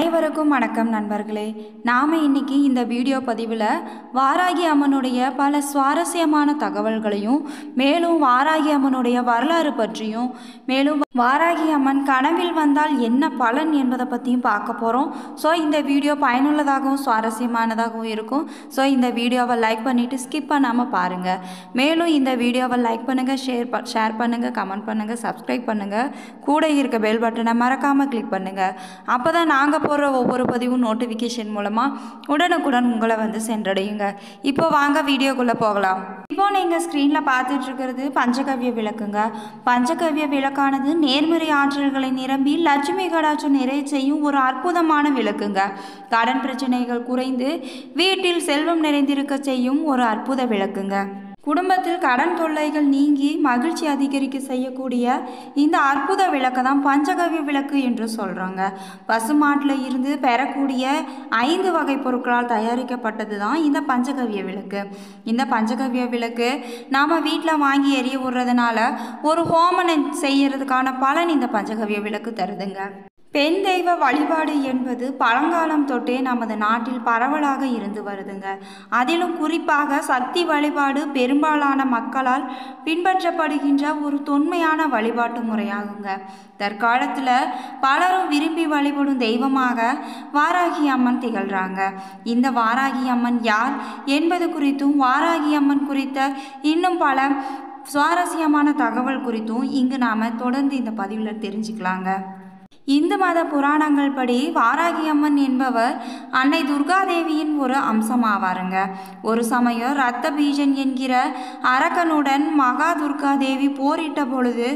அனைவருக்கும் வணக்கம் நண்பர்களே. நாம் இன்னைக்கு இந்த வீடியோ பதிவில் வாராகி அம்மனுடைய பல சுவாரஸ்யமான தகவல்களையும், மேலும் வாராகி அம்மனுடைய வரலாறு பற்றியும், மேலும் வாராகி அம்மன் கனவில் வந்தால் என்ன பலன் என்பதை பற்றியும் பார்க்க போகிறோம். ஸோ இந்த வீடியோ பயனுள்ளதாகவும் சுவாரஸ்யமானதாகவும் இருக்கும். ஸோ இந்த வீடியோவை லைக் பண்ணிவிட்டு ஸ்கிப் பண்ணாமல் பாருங்கள். மேலும் இந்த வீடியோவை லைக் பண்ணுங்கள், ஷேர் பண்ணுங்கள், கமெண்ட் பண்ணுங்கள், சப்ஸ்கிரைப் பண்ணுங்கள். கூட இருக்க பெல் பட்டனை மறக்காமல் கிளிக் பண்ணுங்கள். அப்போ தான் நாங்கள் போடுற ஒவ்வொரு பதிவும் நோட்டிஃபிகேஷன் மூலமாக உடனுக்குடன் உங்களை வந்து சென்றடையுங்க. இப்போ வாங்க வீடியோக்குள்ளே போகலாம். இப்போ நீங்கள் ஸ்க்ரீனில் பார்த்துட்ருக்கிறது பஞ்சகவ்ய விளக்குங்க. பஞ்சகவ்ய விளக்கானது நேர்மறை ஆற்றல்களை நிரம்பி லட்சுமி கடாட்சம் நிறைய செய்யும் ஒரு அற்புதமான விளக்குங்க. கடன் பிரச்சனைகள் குறைந்து வீட்டில் செல்வம் நிறைந்திருக்க செய்யும் ஒரு அற்புத விளக்குங்க. குடும்பத்தில் கடன் தொல்லைகள் நீங்கி மகிழ்ச்சி அதிகரிக்க செய்யக்கூடிய இந்த அற்புத விளக்கை தான் பஞ்சகவ்ய விளக்கு என்று சொல்கிறாங்க. பசுமாட்டில் இருந்து பெறக்கூடிய 5 வகை பொருட்களால் தயாரிக்கப்பட்டது தான் இந்த பஞ்சகவ்ய விளக்கு. இந்த பஞ்சகவ்ய விளக்கு நாம் வீட்டில் வாங்கி எரிய விடுறதுனால ஒரு ஹோமம் செய்யறதுக்கான பலன் இந்த பஞ்சகவ்ய விளக்கு தருதுங்க. பெண் தெய்வ வழிபாடு என்பது பழங்காலம் தொட்டே நமது நாட்டில் பரவலாக இருந்து வருதுங்க. அதிலும் குறிப்பாக சக்தி வழிபாடு பெரும்பாலான மக்களால் பின்பற்றப்படுகின்ற ஒரு தொன்மையான வழிபாட்டு முறையாகுங்க. தற்காலத்தில் பலரும் விரும்பி வழிபடும் தெய்வமாக வாராகி அம்மன் திகழ்கிறாங்க. இந்த வாராகி அம்மன் யார் என்பது குறித்தும், வாராகி அம்மன் குறித்த இன்னும் பல சுவாரஸ்யமான தகவல் குறித்தும் இங்கு நாம் தொடர்ந்து இந்த பதிவில் தெரிஞ்சுக்கலாங்க. இந்து மத புராணங்கள் படி வாராகி அம்மன் என்பவர் அன்னை துர்காதேவியின் ஒரு அம்சமாவாருங்க. ஒரு சமயம் இரத்த பீஜன் என்கிற அரக்கனுடன் மகா துர்காதேவி போரிட்ட பொழுது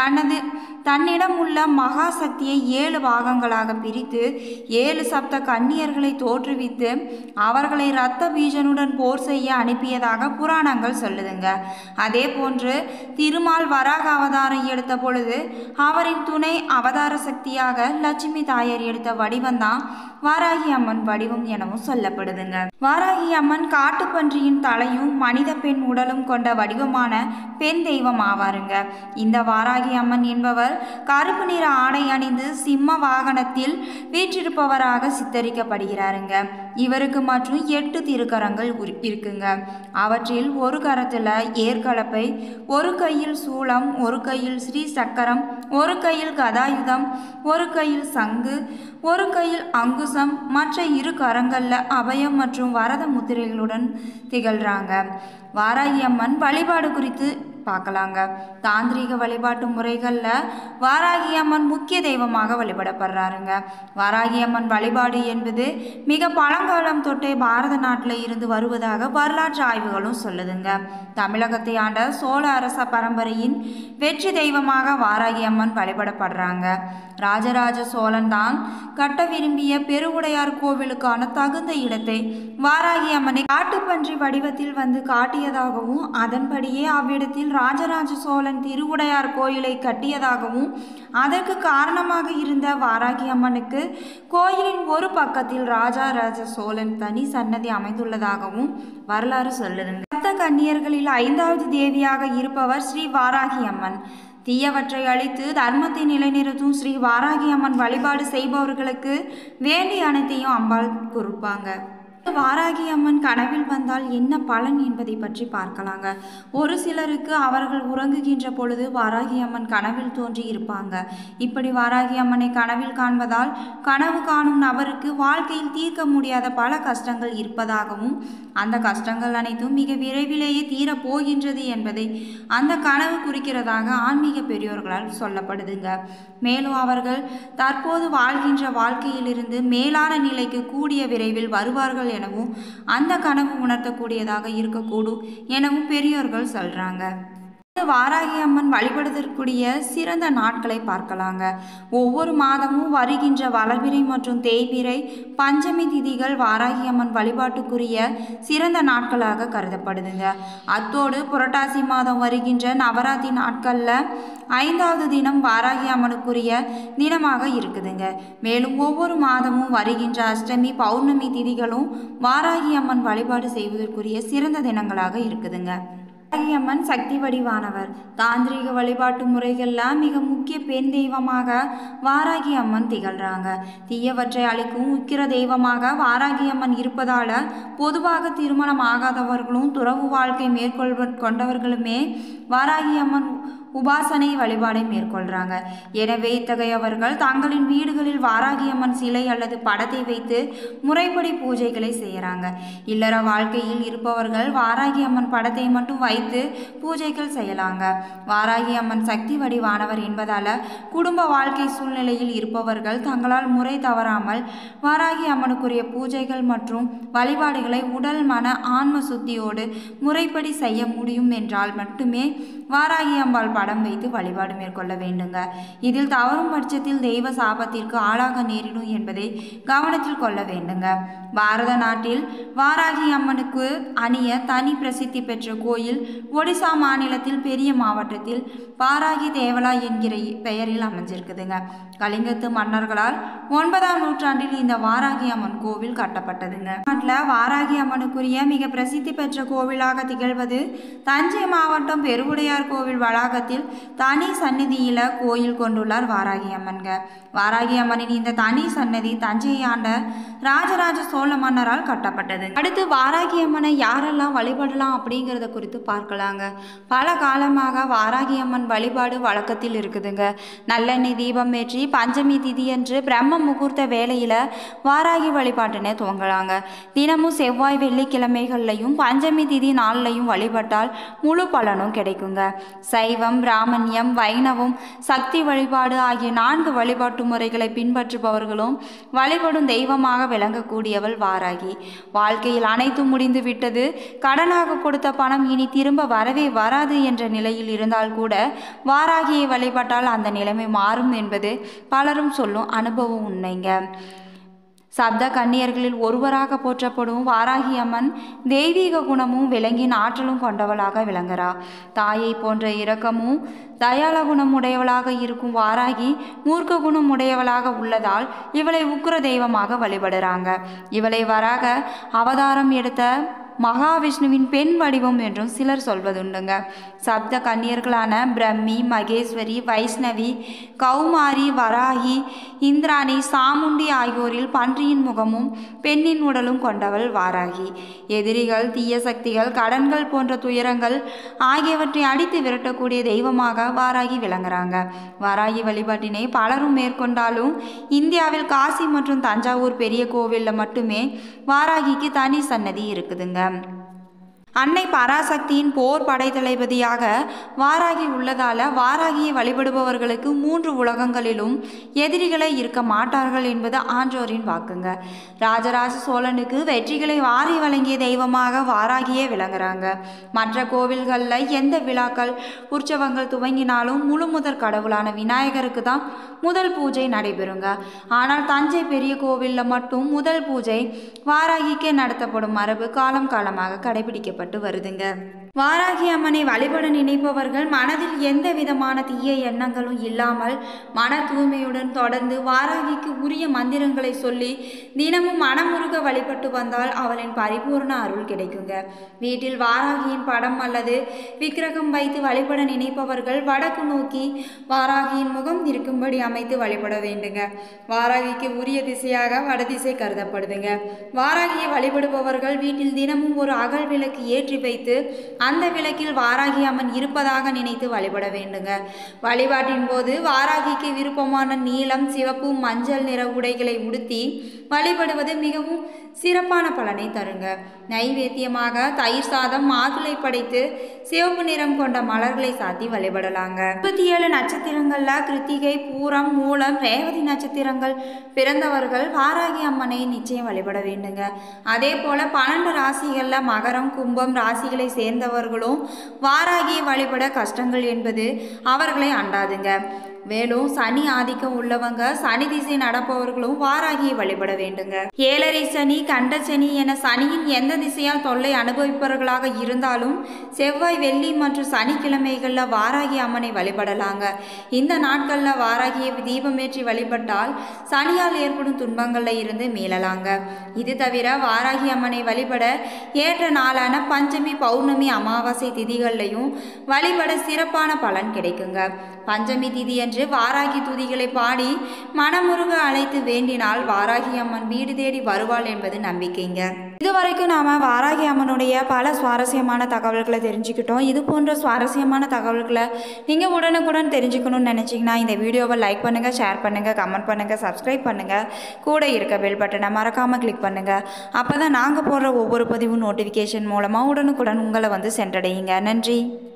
தன்னிடம் உள்ள மகா சக்தியை 7 பாகங்களாக பிரித்து 7 சப்த கன்னியர்களை தோற்றுவித்து அவர்களை இரத்த பீஜனுடன் போர் செய்ய அனுப்பியதாக புராணங்கள் சொல்லுதுங்க. அதே போன்று திருமால் வராக அவதாரம் எடுத்த பொழுது அவரின் துணை அவதார சக்தியாக லட்சுமி தாயார் எடுத்த வடிவம்தான் வாராகி அம்மன் வடிவம் எனவும் சொல்லப்படுதுங்க. வாராகி அம்மன் காட்டுப்பன்றியின் தலையும் மனித பெண் உடலும் கொண்ட வடிவமான பெண் தெய்வம் ஆவாருங்க. இந்த வாராகி அம்மன் என்பவர் கருப்பு நிற ஆடை அணிந்து சிம்ம வாகனத்தில் வீற்றிருப்பவராக சித்தரிக்கப்படுகிறாருங்க. இவருக்கு மற்றும் 8 திருக்கரங்கள் இருக்குங்க. அவற்றில் ஒரு கரத்தில் ஏற்கலப்பை, ஒரு கையில் சூலம், ஒரு கையில் ஸ்ரீ சக்கரம், ஒரு கையில் கதாயுதம், ஒரு கையில் சங்கு, ஒரு கையில் அங்குசம், மற்ற 2 கரங்களில் அபயம் மற்றும் வரத முத்திரைகளுடன் திகழ்கிறாங்க. வாராகி அம்மன் வழிபாடு குறித்து பார்க்கலாங்க. தாந்திரிக வழிபாட்டு முறைகளில் வாராகி அம்மன் முக்கிய தெய்வமாக வழிபடப்படுறாருங்க. வாராகி அம்மன் வழிபாடு என்பது மிக பழங்காலம் தொட்டே பாரத நாட்டில் இருந்து வருவதாக வரலாற்று ஆய்வுகளும் சொல்லுதுங்க. தமிழகத்தை ஆண்ட சோழ அரச பரம்பரையின் வெற்றி தெய்வமாக வாராகி அம்மன் வழிபடப்படுறாங்க. ராஜராஜ சோழன் தான் கட்ட விரும்பிய பெருவுடையார் கோவிலுக்கான தகுந்த இடத்தை வாராகி அம்மனை காட்டுப்பன்றி வடிவத்தில் வந்து காட்டியதாகவும், அதன்படியே அவ்விடத்தில் ராஜராஜ சோழன் திருவுடையார் கோயிலை கட்டியதாகவும், அதற்கு காரணமாக இருந்த வாராகி அம்மனுக்கு கோயிலின் ஒரு பக்கத்தில் ராஜராஜ சோழன் தனி சன்னதி அமைந்துள்ளதாகவும் வரலாறு சொல்லுதுங்க. சப்த கன்னியர்களில் 5வது தேவியாக இருப்பவர் ஸ்ரீ வாராகி அம்மன். தீயவற்றை அழித்து தர்மத்தை நிலைநிறுத்தும் ஸ்ரீ வாராகி அம்மன் வழிபாடு செய்பவர்களுக்கு வேண்டிய அனைத்தையும் அம்பாள் கொடுப்பாங்க. வாராகி அம்மன் கனவில் வந்தால் என்ன பலன் என்பதை பற்றி பார்க்கலாங்க. ஒரு சிலருக்கு அவர்கள் உறங்குகின்ற பொழுது வாராகி அம்மன் கனவில் தோன்றி இருப்பாங்க. இப்படி வாராகி அம்மனை கனவில் காண்பதால் கனவு காணும் நபருக்கு வாழ்க்கையில் தீர்க்க முடியாத பல கஷ்டங்கள் இருப்பதாகவும், அந்த கஷ்டங்கள் அனைத்தும் மிக விரைவிலேயே தீரப்போகின்றது என்பதை அந்த கனவு குறிக்கிறதாக ஆன்மீக பெரியோர்களால் சொல்லப்படுதுங்க. மேலும் அவர்கள் தற்போது வாழ்கின்ற வாழ்க்கையிலிருந்து மேலான நிலைக்கு கூடிய விரைவில் வருவார்கள் எனவும் அந்த கனவு உணர்த்தக்கூடியதாக இருக்கக்கூடும் எனவும் பெரியோர்கள் சொல்றாங்க. வாராகி அம்மன் வழிபடுவதற்குரிய சிறந்த நாட்களை பார்க்கலாங்க. ஒவ்வொரு மாதமும் வருகின்ற வளர்பிறை மற்றும் தேய்பிறை பஞ்சமி திதிகள் வாராகி அம்மன் வழிபாட்டுக்குரிய சிறந்த நாட்களாக கருதப்படுதுங்க. அத்தோடு புரட்டாசி மாதம் வருகின்ற நவராத்திரி நாட்களில் 5வது தினம் வாராகி அம்மனுக்குரிய தினமாக இருக்குதுங்க. மேலும் ஒவ்வொரு மாதமும் வருகின்ற அஷ்டமி, பௌர்ணமி திதிகளும் வாராகி அம்மன் வழிபாடு செய்வதற்குரிய சிறந்த தினங்களாக இருக்குதுங்க. வாராகி அம்மன் சக்தி வடிவானவர். தாந்திரிக வழிபாட்டு முறைகள்லாம் மிக முக்கிய பெண் தெய்வமாக வாராகி அம்மன் திகழ்றாங்க. தீயவற்றை அழிக்கும் உக்கிர தெய்வமாக வாராகி அம்மன் இருப்பதால பொதுவாக திருமணம் ஆகாதவர்களும் துறவு வாழ்க்கை கொண்டவர்களுமே வாராகி அம்மன் உபாசனை வழிபாடை மேற்கொள்கிறாங்க. எனவே இத்தகையவர்கள் தங்களின் வீடுகளில் வாராகி அம்மன் சிலை அல்லது படத்தை வைத்து முறைப்படி பூஜைகளை செய்கிறாங்க. இல்லற வாழ்க்கையில் இருப்பவர்கள் வாராகி அம்மன் படத்தை மட்டும் வைத்து பூஜைகள் செய்யலாங்க. வாராகி அம்மன் சக்தி வடிவானவர் என்பதால் குடும்ப வாழ்க்கை சூழ்நிலையில் இருப்பவர்கள் தங்களால் முறை தவறாமல் வாராகி அம்மனுக்குரிய பூஜைகள் மற்றும் வழிபாடுகளை உடல் மன ஆன்ம சுத்தியோடு முறைப்படி செய்ய முடியும் என்றால் மட்டுமே வாராகி அம்பாள் படம் வைத்து வழிபாடு மேற்கொள்ள வேண்டுங்க. இதில் தவறும் பட்சத்தில் தெய்வ சாபத்திற்கு ஆளாக நேரிடும் என்பதை கவனத்தில் கொள்ள வேண்டுங்க. பாரத நாட்டில் வாராகி அம்மனுக்கு அணிய தனி பிரசித்தி பெற்ற கோயில் ஒடிசா மாநிலத்தில் பெரிய மாவட்டத்தில் வாராகி தேவலா என்கிற பெயரில் அமைஞ்சிருக்குதுங்க. கலிங்கத்து மன்னர்களால் 9ஆம் நூற்றாண்டில் இந்த வாராகி அம்மன் கோவில் கட்டப்பட்டதுங்க. நாட்டில் வாராகி அம்மனுக்குரிய மிக பிரசித்தி பெற்ற கோவிலாக திகழ்வது தஞ்சை மாவட்டம் பெருவுடையார் கோவில் வளாகத்தில் தனி சந்நிதியில கோயில் கொண்டுள்ளார் வாராகி அம்மன்க. வாராகி அம்மனின் இந்த தனி சன்னதி தஞ்சையை ஆண்ட ராஜராஜ சோழ மன்னரால் கட்டப்பட்டது. அடுத்து வாராகி அம்மனை யாரெல்லாம் வழிபடலாம் அப்படிங்கிறத குறித்து பார்க்கலாங்க. பல காலமாக வாராகி அம்மன் வழிபாடு வழக்கத்தில் இருக்குதுங்க. நல்லெண்ணெய் தீபம் ஏற்றி பஞ்சமி திதியன்று பிரம்ம முகூர்த்த வேளையில் வாராகி வழிபாட்டினை துவங்கலாங்க. தினமும் செவ்வாய் வெள்ளிக்கிழமைகள்லையும் பஞ்சமி திதி நாள்லையும் வழிபட்டால் முழு பலனும் கிடைக்குங்க. சைவம், பிராமணியம், வைணவம், சக்தி வழிபாடு ஆகிய 4 வழிபாட்டு முறைகளை பின்பற்றுபவர்களும் வழிபடும் தெய்வமாக விளங்கக்கூடியவள் வாராகி. வாழ்க்கையில் அனைத்தும் முடிந்து விட்டது, கடனாக கொடுத்த பணம் இனி திரும்ப வரவே வராது என்ற நிலையில் இருந்தால் கூட வாராகியை வழிபட்டால் அந்த நிலைமை மாறும் என்பது பலரும் சொல்லும் அனுபவம் உண்மைங்க. சப்த கன்னியர்களில் ஒருவராக போற்றப்படும் வாராகி அம்மன் தெய்வீக குணமும் விலங்கின் ஆற்றலும் கொண்டவளாக விளங்குறா. தாயை போன்ற இரக்கமும் தயால குணம் உடையவளாக இருக்கும் வாராகி மூர்க்க குணம் உடையவளாக உள்ளதால் இவளை உக்கிர தெய்வமாக வழிபடுறாங்க. இவளை வராக அவதாரம் எடுத்த மகாவிஷ்ணுவின் பெண் வடிவம் என்றும் சிலர் சொல்வதுண்டுங்க. சப்த கன்னியர்களான பிரம்மி, மகேஸ்வரி, வைஷ்ணவி, கௌமாரி, வராகி, இந்திராணி, சாமுண்டி ஆகியோரில் பன்றியின் முகமும் பெண்ணின் உடலும் கொண்டவள் வாராகி. எதிரிகள், தீய சக்திகள், கடன்கள் போன்ற துயரங்கள் ஆகியவற்றை அடித்து விரட்டக்கூடிய தெய்வமாக வாராகி விளங்குறாங்க. வாராகி வழிபாட்டினை பலரும் மேற்கொண்டாலும் இந்தியாவில் காசி மற்றும் தஞ்சாவூர் பெரிய கோவிலில் மட்டுமே வாராகிக்கு தனி சன்னதி இருக்குதுங்க. அன்னை பராசக்தியின் போர் படை தளபதியாக வாராகி உள்ளதால வாராகியை வழிபடுபவர்களுக்கு 3 உலகங்களிலும் எதிரிகளை இருக்க மாட்டார்கள் என்பது ஆன்றோரின் வாக்குங்க. ராஜராஜ சோழனுக்கு வெற்றிகளை வாரி வழங்கிய தெய்வமாக வாராகியே விளங்குறாங்க. மற்ற கோவில்களில் எந்த விழாக்கள் உற்சவங்கள் துவங்கினாலும் முழு முதற் கடவுளான விநாயகருக்கு தான் முதல் பூஜை நடைபெறுங்க. ஆனால் தஞ்சை பெரிய கோவிலில் மட்டும் முதல் பூஜை வாராகிக்கே நடத்தப்படும் மரபு காலம் காலமாக கடைபிடிக்கப்படும் வருதுங்க. வாராகி அம்மனை வழிபட நினைப்பவர்கள் மனதில் எந்த விதமான தீய எண்ணங்களும் இல்லாமல் மன தூய்மையுடன் தொடர்ந்து வாராகிக்கு உரிய மந்திரங்களை சொல்லி தினமும் மனமுருக வழிபட்டு வந்தால் அவளின் பரிபூர்ண அருள் கிடைக்குங்க. வீட்டில் வாராகியின் படம் அல்லது விக்கிரகம் வைத்து வழிபட நினைப்பவர்கள் வடக்கு நோக்கி வாராகியின் முகம் இருக்கும்படி அமைத்து வழிபட வேண்டுங்க. வாராகிக்கு உரிய திசையாக வடதிசை கருதப்படுதுங்க. வாராகியை வழிபடுபவர்கள் வீட்டில் தினமும் ஒரு அகல் விளக்கு ஏற்றி வைத்து அந்த விளக்கில் வாராகி அம்மன் இருப்பதாக நினைத்து வழிபட வேண்டுங்க. வழிபாட்டின் போது வாராகிக்கு விருப்பமான நீலம், சிவப்பு, மஞ்சள் நிற உடைகளை உடுத்தி வழிபடுவது மிகவும் சிறப்பான பலனை தருங்க. நைவேத்தியமாக தயிர் சாதம், மாதுளை படைத்து சிவப்பு நிறம் கொண்ட மலர்களை சாத்தி வழிபடலாங்க. 27 நட்சத்திரங்கள்ல கிருத்திகை, பூரம், மூலம், ரேவதி நட்சத்திரங்கள் பிறந்தவர்கள் வாராகி அம்மனை நிச்சயம் வழிபட வேண்டுங்க. அதே போல 12 ராசிகளில் மகரம், கும்பம் ராசிகளை சேர்ந்தவர்களும் வாராகியை வழிபட கஷ்டங்கள் என்பது அவர்களை அண்டாதுங்க. மேலும் சனி ஆதிக்கம் உள்ளவங்க, சனி திசை நடப்பவர்களும் வாராகியை வழிபட வேண்டுங்க. ஏழரை சனி, கண்ட சனி என சனியின் எந்த திசையால் தொல்லை அனுபவிப்பவர்களாக இருந்தாலும் செவ்வாய், வெள்ளி மற்றும் சனிக்கிழமைகளில் வாராகி அம்மனை வழிபடலாங்க. இந்த நாட்களில் வாராகியை தீபமேற்றி வழிபட்டால் சனியால் ஏற்படும் துன்பங்களில் இருந்து மீளலாங்க. இது தவிர வாராகி அம்மனை வழிபட ஏற்ற நாளான பஞ்சமி, பௌர்ணமி, அமாவாசை திதிகள்லையும் வழிபட சிறப்பான பலன் கிடைக்குங்க. பஞ்சமி திதி அன்று வாராகி துதிகளை பாடி மனமுருக அழைத்து வேண்டினால் வாராகி அம்மன் வீடு தேடி வருவாள் என்பது நம்பிக்கைங்க. இதுவரைக்கும் நாம் வாராகி அம்மனுடைய பல சுவாரஸ்யமான தகவல்களை தெரிஞ்சுக்கிட்டோம். இது போன்ற சுவாரஸ்யமான தகவல்களை நீங்கள் உடனுக்குடன் தெரிஞ்சுக்கணும்னு நினச்சிங்கன்னா இந்த வீடியோவை லைக் பண்ணுங்கள், ஷேர் பண்ணுங்கள், கமெண்ட் பண்ணுங்கள், சப்ஸ்கிரைப் பண்ணுங்கள். கூட இருக்க பெல் பட்டனை மறக்காமல் கிளிக் பண்ணுங்கள். அப்போ தான் நாங்கள் போடுற ஒவ்வொரு பதிவும் நோட்டிஃபிகேஷன் மூலமாக உடனுக்குடன் உங்களை வந்து சென்றடையுங்க. நன்றி.